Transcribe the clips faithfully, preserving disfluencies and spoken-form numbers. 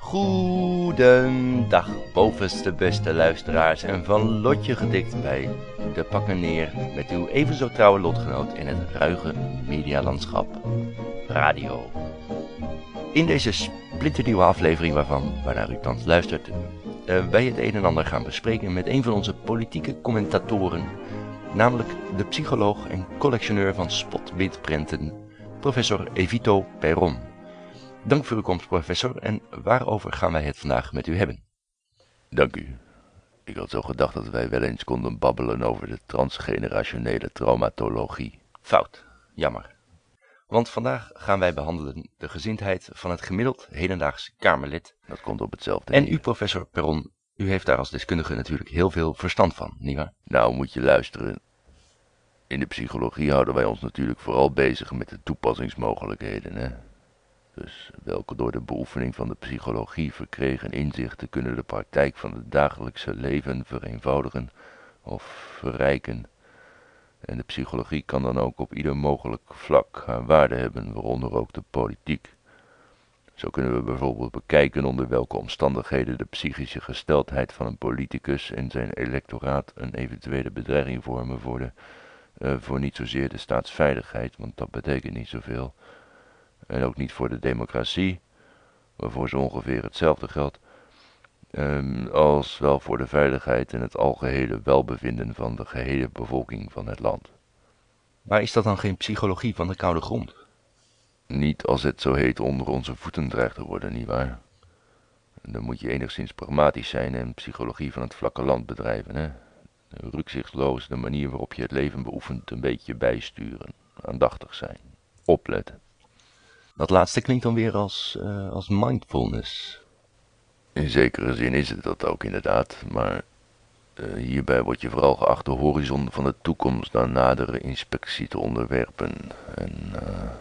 Goedendag, bovenste beste luisteraars en van Lotje gedikt bij De Pakken Neer met uw even zo trouwe lotgenoot in het ruige medialandschap, radio. In deze splinternieuwe aflevering waarvan, waarnaar u thans luistert, uh, wij het een en ander gaan bespreken met een van onze politieke commentatoren, namelijk de psycholoog en collectioneur van spotwindprenten, professor Evito Perron. Dank voor uw komst, professor, en waarover gaan wij het vandaag met u hebben? Dank u. Ik had zo gedacht dat wij wel eens konden babbelen over de transgenerationele traumatologie. Fout, jammer. Want vandaag gaan wij behandelen de gezindheid van het gemiddeld hedendaags Kamerlid. Dat komt op hetzelfde En neer. u, professor Perron, u heeft daar als deskundige natuurlijk heel veel verstand van, nietwaar? Nou, moet je luisteren. In de psychologie houden wij ons natuurlijk vooral bezig met de toepassingsmogelijkheden, hè. Dus welke door de beoefening van de psychologie verkregen inzichten kunnen de praktijk van het dagelijkse leven vereenvoudigen of verrijken. En de psychologie kan dan ook op ieder mogelijk vlak haar waarde hebben, waaronder ook de politiek. Zo kunnen we bijvoorbeeld bekijken onder welke omstandigheden de psychische gesteldheid van een politicus en zijn electoraat een eventuele bedreiging vormen voor, de, uh, voor niet zozeer de staatsveiligheid, want dat betekent niet zoveel. En ook niet voor de democratie, waarvoor zo ongeveer hetzelfde geldt, um, als wel voor de veiligheid en het algehele welbevinden van de gehele bevolking van het land. Maar is dat dan geen psychologie van de koude grond? Niet als het zo heet onder onze voeten dreigt te worden, nietwaar? Dan moet je enigszins pragmatisch zijn en psychologie van het vlakke land bedrijven, hè? Rukzichtloos de manier waarop je het leven beoefent een beetje bijsturen, aandachtig zijn, opletten. Dat laatste klinkt dan weer als, uh, als mindfulness. In zekere zin is het dat ook inderdaad, maar uh, hierbij wordt je vooral geacht de horizon van de toekomst aan nadere inspectie te onderwerpen. En, uh,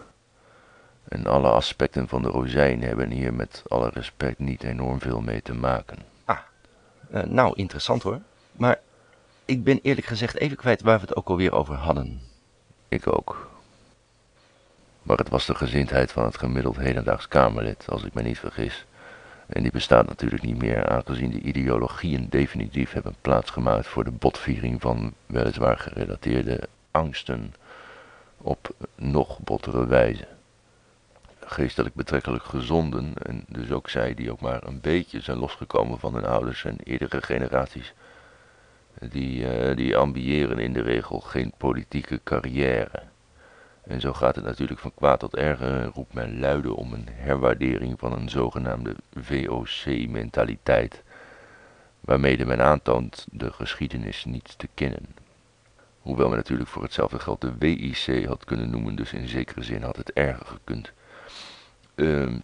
en alle aspecten van de rozijn hebben hier met alle respect niet enorm veel mee te maken. Ah, uh, nou interessant hoor. Maar ik ben eerlijk gezegd even kwijt waar we het ook alweer over hadden. Ik ook. Maar het was de gezindheid van het gemiddeld hedendaags Kamerlid, als ik me niet vergis. En die bestaat natuurlijk niet meer, aangezien de ideologieën definitief hebben plaatsgemaakt voor de botviering van weliswaar gerelateerde angsten op nog bottere wijze. Geestelijk betrekkelijk gezonden, en dus ook zij die ook maar een beetje zijn losgekomen van hun ouders en eerdere generaties, die, uh, die ambiëren in de regel geen politieke carrière. En zo gaat het natuurlijk van kwaad tot erger en roept men luide om een herwaardering van een zogenaamde V O C-mentaliteit, waarmee men aantoont de geschiedenis niet te kennen. Hoewel men natuurlijk voor hetzelfde geld de W I C had kunnen noemen, dus in zekere zin had het erger gekund. Um,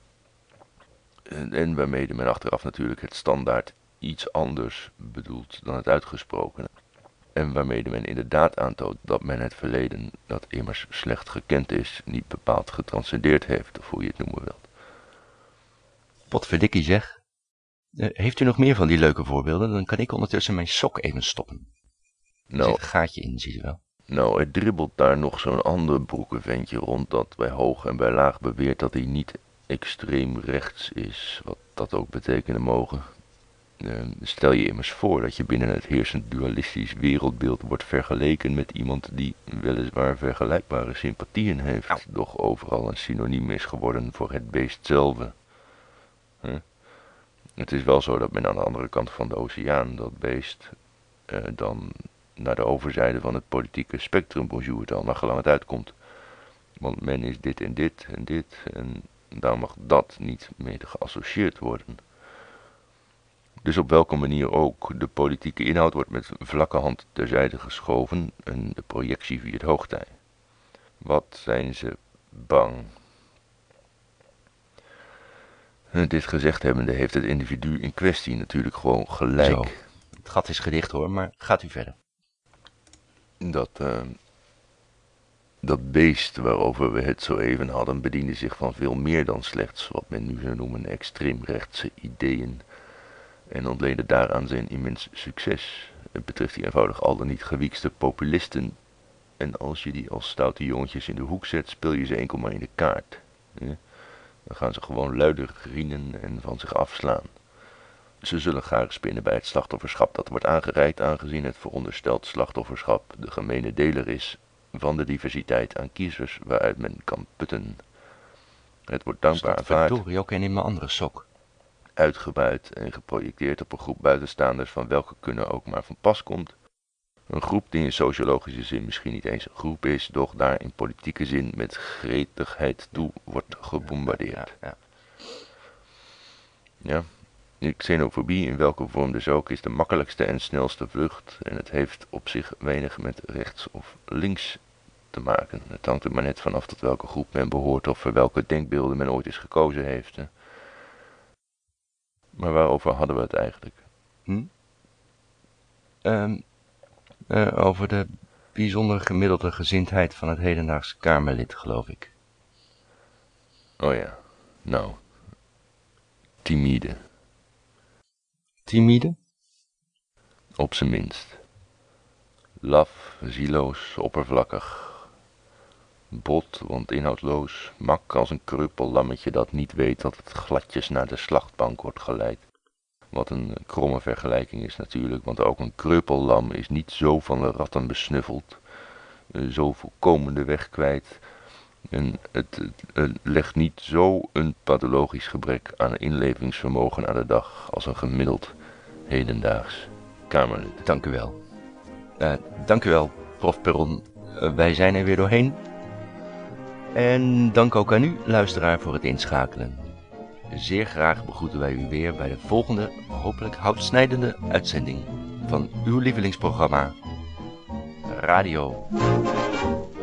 en, en waarmee men achteraf natuurlijk het standaard iets anders bedoelt dan het uitgesprokene. En waarmee men inderdaad aantoont dat men het verleden, dat immers slecht gekend is, niet bepaald getranscendeerd heeft, of hoe je het noemen wilt. Potverdikkie zeg. Uh, heeft u nog meer van die leuke voorbeelden? Dan kan ik ondertussen mijn sok even stoppen. Er Nou, zit een gaatje in, zie je wel. Nou, er dribbelt daar nog zo'n ander broekenventje rond dat bij hoog en bij laag beweert dat hij niet extreem rechts is, wat dat ook betekenen mogen. Uh, stel je immers voor dat je binnen het heersend dualistisch wereldbeeld wordt vergeleken met iemand die weliswaar vergelijkbare sympathieën heeft, nou. doch overal een synoniem is geworden voor het beest zelf. Huh? Het is wel zo dat men aan de andere kant van de oceaan dat beest uh, dan naar de overzijde van het politieke spectrum, bonjour het al, naar gelang het uitkomt. Want men is dit en dit en dit en daar mag dat niet mee geassocieerd worden. Dus op welke manier ook, de politieke inhoud wordt met vlakke hand terzijde geschoven en de projectie viert hoogtij. Wat zijn ze bang? Dit gezegd hebbende heeft het individu in kwestie natuurlijk gewoon gelijk. Zo, het gat is gedicht hoor, maar gaat u verder. Dat, uh, dat beest waarover we het zo even hadden bediende zich van veel meer dan slechts wat men nu zou noemen extreemrechtse ideeën en ontleende daaraan zijn immens succes. Het betreft die eenvoudig al dan niet gewiekste populisten en als je die als stoute jongetjes in de hoek zet, speel je ze enkel maar in de kaart. Ja? Dan gaan ze gewoon luider grienen en van zich afslaan. Ze zullen graag spinnen bij het slachtofferschap dat wordt aangereikt, aangezien het verondersteld slachtofferschap de gemene deler is van de diversiteit aan kiezers waaruit men kan putten. Het wordt dankbaar aanvaard, verdorie ook en in mijn andere sok. uitgebuit en geprojecteerd op een groep buitenstaanders van welke kunnen ook maar van pas komt. Een groep die in sociologische zin misschien niet eens een groep is, doch daar in politieke zin met gretigheid toe wordt gebombardeerd. Ja, ja. ja. Xenofobie, in welke vorm dus ook, is de makkelijkste en snelste vlucht en het heeft op zich weinig met rechts of links te maken. Het hangt er maar net vanaf tot welke groep men behoort of voor welke denkbeelden men ooit eens gekozen heeft. Maar waarover hadden we het eigenlijk? Hm? Um, uh, over de bijzonder gemiddelde gezindheid van het hedendaags Kamerlid, geloof ik. Oh ja, nou, timide. Timide? Op zijn minst. Laf, zieloos, oppervlakkig. Bot, want inhoudsloos, mak als een kreupel-lammetje dat niet weet dat het gladjes naar de slachtbank wordt geleid. Wat een kromme vergelijking is natuurlijk, want ook een kreupellam is niet zo van de ratten besnuffeld, zo volkomen de weg kwijt, en het, het, het legt niet zo een pathologisch gebrek aan inlevingsvermogen aan de dag als een gemiddeld hedendaags Kamerlid. Dank u wel. Uh, dank u wel, prof Perron. Uh, wij zijn er weer doorheen. En dank ook aan u, luisteraar, voor het inschakelen. Zeer graag begroeten wij u weer bij de volgende, hopelijk houtsnijdende uitzending van uw lievelingsprogramma Radio